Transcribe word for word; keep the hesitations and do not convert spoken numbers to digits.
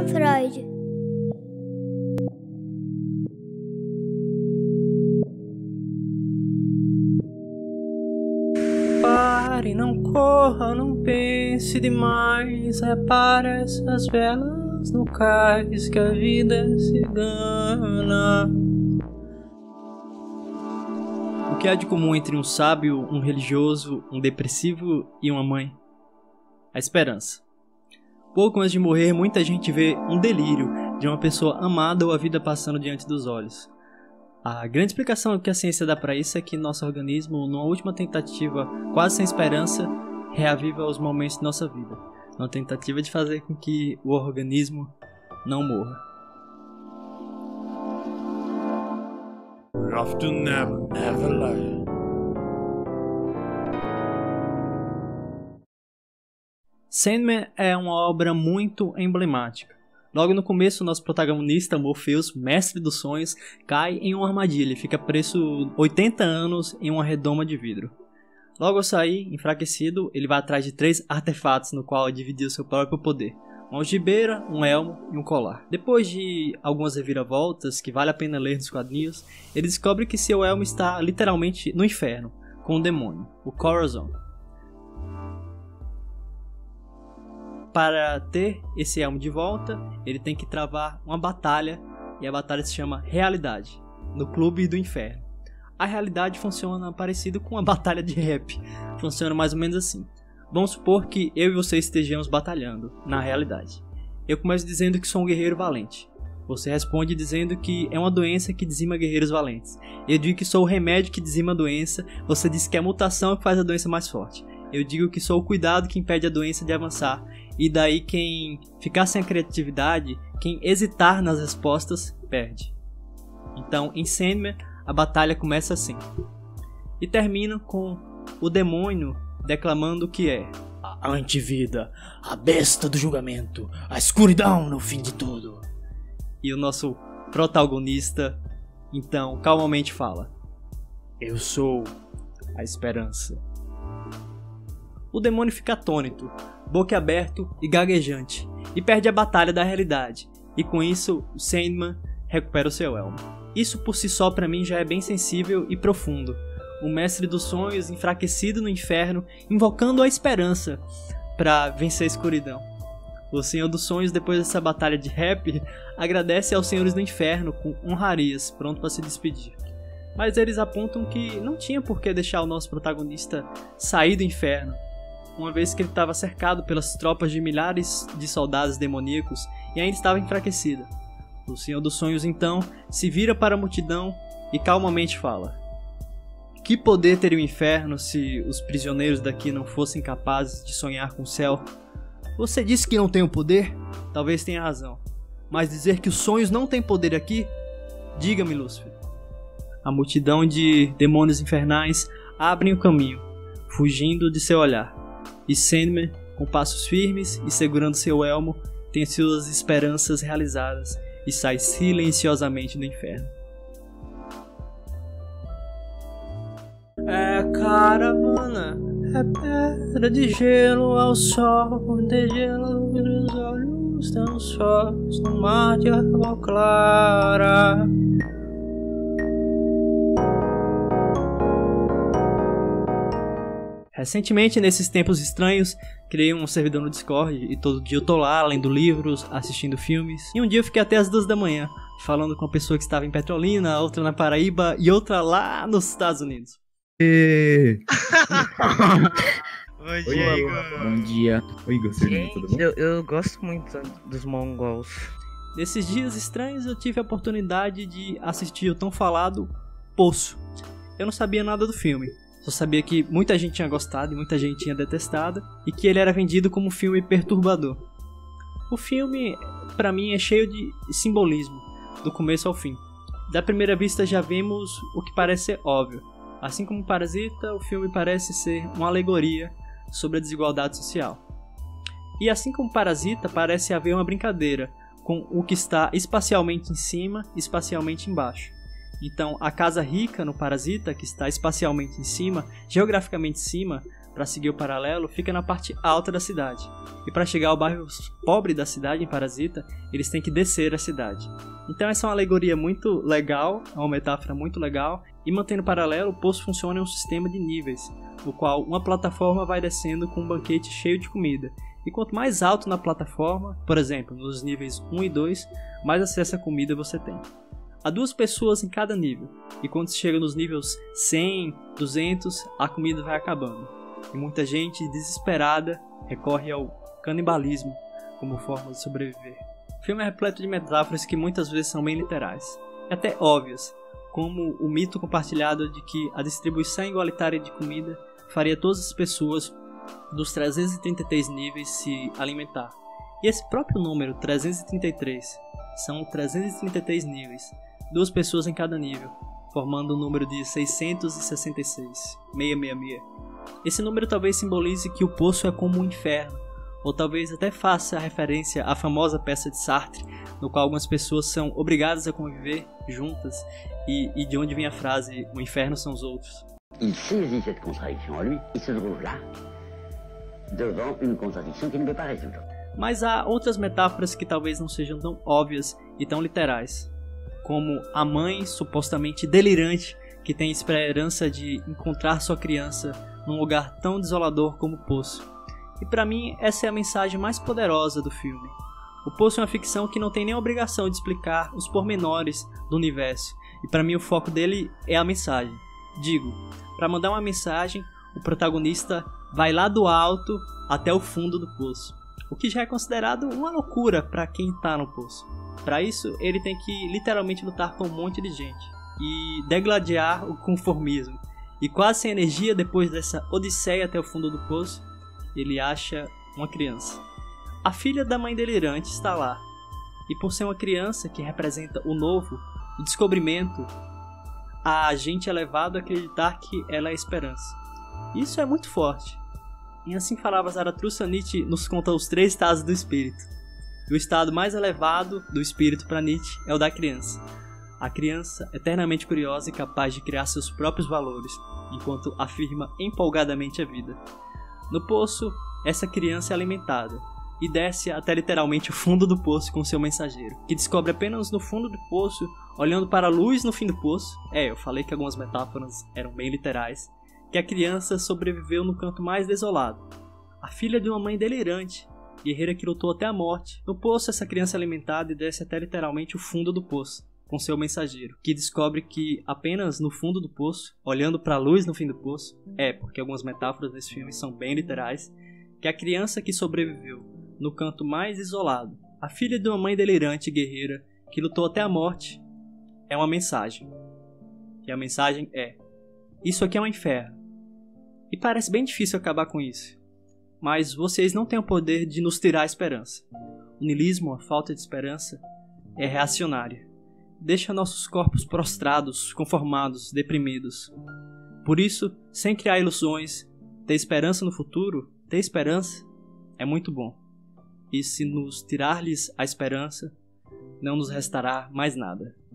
Freud. Pare, não corra, não pense demais. Repare essas velas no cais, que a vida é cigana. O que há de comum entre um sábio, um religioso, um depressivo e uma mãe? A esperança. Pouco antes de morrer, muita gente vê um delírio de uma pessoa amada ou a vida passando diante dos olhos. A grande explicação que a ciência dá para isso é que nosso organismo, numa última tentativa quase sem esperança, reaviva os momentos de nossa vida. Uma tentativa de fazer com que o organismo não morra. Have to never, never lie. Sandman é uma obra muito emblemática. Logo no começo, nosso protagonista, Morpheus, mestre dos sonhos, cai em uma armadilha e fica preso oitenta anos em uma redoma de vidro. Logo ao sair, enfraquecido, ele vai atrás de três artefatos no qual dividir o seu próprio poder. Uma algibeira, um elmo e um colar. Depois de algumas reviravoltas que vale a pena ler nos quadrinhos, ele descobre que seu elmo está literalmente no inferno, com um demônio, o Corazon. Para ter esse elmo de volta, ele tem que travar uma batalha, e a batalha se chama Realidade, no Clube do Inferno. A realidade funciona parecido com uma batalha de rap, funciona mais ou menos assim. Vamos supor que eu e você estejamos batalhando, na realidade. Eu começo dizendo que sou um guerreiro valente. Você responde dizendo que é uma doença que dizima guerreiros valentes. Eu digo que sou o remédio que dizima a doença, você diz que é a mutação que faz a doença mais forte. Eu digo que sou o cuidado que impede a doença de avançar. E daí quem ficar sem a criatividade, quem hesitar nas respostas, perde. Então, em Sandman, a batalha começa assim. E termina com o demônio declamando o que é a antivida, a besta do julgamento, a escuridão no fim de tudo. E o nosso protagonista, então, calmamente fala: eu sou a esperança. O demônio fica atônito, boquiaberto e gaguejante, e perde a batalha da realidade, e com isso, o Sandman recupera o seu elmo. Isso por si só para mim já é bem sensível e profundo. O mestre dos sonhos enfraquecido no inferno, invocando a esperança para vencer a escuridão. O Senhor dos Sonhos, depois dessa batalha de rap, agradece aos senhores do inferno com honrarias, pronto para se despedir. Mas eles apontam que não tinha por que deixar o nosso protagonista sair do inferno, uma vez que ele estava cercado pelas tropas de milhares de soldados demoníacos e ainda estava enfraquecido. O Senhor dos Sonhos então se vira para a multidão e calmamente fala: que poder teria o inferno se os prisioneiros daqui não fossem capazes de sonhar com o céu? Você disse que não tem o poder? Talvez tenha razão. Mas dizer que os sonhos não têm poder aqui? Diga-me, Lúcifer. A multidão de demônios infernais abrem o caminho, fugindo de seu olhar. E Sandman, com passos firmes e segurando seu elmo, tem suas esperanças realizadas e sai silenciosamente do inferno. É caravana, é pedra de gelo ao sol, de gelo os olhos tão sós no mar de água clara. Recentemente, nesses tempos estranhos, criei um servidor no Discord e todo dia eu tô lá lendo livros, assistindo filmes. E um dia eu fiquei até as duas da manhã, falando com uma pessoa que estava em Petrolina, outra na Paraíba e outra lá nos Estados Unidos. E... Bom dia, Oi, Igor. Bom dia. Oi, Igor, Gente, tudo bom? eu, eu gosto muito dos mongols. Nesses dias estranhos eu tive a oportunidade de assistir o tão falado Poço. Eu não sabia nada do filme. Só sabia que muita gente tinha gostado e muita gente tinha detestado, e que ele era vendido como um filme perturbador. O filme, pra mim, é cheio de simbolismo, do começo ao fim. Da primeira vista já vemos o que parece ser óbvio. Assim como Parasita, o filme parece ser uma alegoria sobre a desigualdade social. E assim como Parasita, parece haver uma brincadeira com o que está espacialmente em cima e espacialmente embaixo. Então, a casa rica no Parasita, que está espacialmente em cima, geograficamente em cima, para seguir o paralelo, fica na parte alta da cidade. E para chegar ao bairro pobre da cidade, em Parasita, eles têm que descer a cidade. Então essa é uma alegoria muito legal, é uma metáfora muito legal. E mantendo paralelo, o poço funciona em um sistema de níveis, no qual uma plataforma vai descendo com um banquete cheio de comida. E quanto mais alto na plataforma, por exemplo, nos níveis um e dois, mais acesso à comida você tem. Há duas pessoas em cada nível, e quando se chega nos níveis cem, duzentos, a comida vai acabando. E muita gente, desesperada, recorre ao canibalismo como forma de sobreviver. O filme é repleto de metáforas que muitas vezes são bem literais, e até óbvias, como o mito compartilhado de que a distribuição igualitária de comida faria todas as pessoas dos trezentos e trinta e três níveis se alimentar. E esse próprio número, trezentos e trinta e três, são trezentos e trinta e três níveis, duas pessoas em cada nível, formando o número de seiscentos e sessenta e seis, seiscentos e sessenta e seis. Esse número talvez simbolize que o poço é como um inferno, ou talvez até faça referência à famosa peça de Sartre, no qual algumas pessoas são obrigadas a conviver juntas, e, e de onde vem a frase, o inferno são os outros. Il saisit cette contradiction en lui, il se trouve là, devant une contradiction qui ne peut pas résoudre. Mas há outras metáforas que talvez não sejam tão óbvias e tão literais, como a mãe supostamente delirante que tem esperança de encontrar sua criança num lugar tão desolador como o poço. E para mim essa é a mensagem mais poderosa do filme. O poço é uma ficção que não tem nem a obrigação de explicar os pormenores do universo, e para mim o foco dele é a mensagem. Digo, para mandar uma mensagem, o protagonista vai lá do alto até o fundo do poço, o que já é considerado uma loucura para quem está no poço. Para isso, ele tem que literalmente lutar com um monte de gente e degladiar o conformismo. E quase sem energia, depois dessa odisseia até o fundo do poço, ele acha uma criança. A filha da mãe delirante está lá, e por ser uma criança que representa o novo, o descobrimento, a gente é levado a acreditar que ela é a esperança. Isso é muito forte. E assim falava Zarathustra, Nietzsche nos conta os três estados do espírito. E o estado mais elevado do espírito para Nietzsche é o da criança. A criança, eternamente curiosa e capaz de criar seus próprios valores, enquanto afirma empolgadamente a vida. No poço, essa criança é alimentada, e desce até literalmente o fundo do poço com seu mensageiro, que descobre apenas no fundo do poço, olhando para a luz no fim do poço. É, eu falei que algumas metáforas eram bem literais, que a criança sobreviveu no canto mais desolado. A filha de uma mãe delirante, guerreira que lutou até a morte. No poço, essa criança é alimentada e desce até literalmente o fundo do poço, com seu mensageiro, que descobre que apenas no fundo do poço, olhando para a luz no fim do poço, é, porque algumas metáforas desse filme são bem literais, que a criança que sobreviveu no canto mais isolado, a filha de uma mãe delirante e guerreira que lutou até a morte, é uma mensagem. E a mensagem é: isso aqui é um inferno. E parece bem difícil acabar com isso, mas vocês não têm o poder de nos tirar a esperança. O niilismo, a falta de esperança, é reacionária. Deixa nossos corpos prostrados, conformados, deprimidos. Por isso, sem criar ilusões, ter esperança no futuro, ter esperança, é muito bom. E se nos tirar-lhes a esperança, não nos restará mais nada.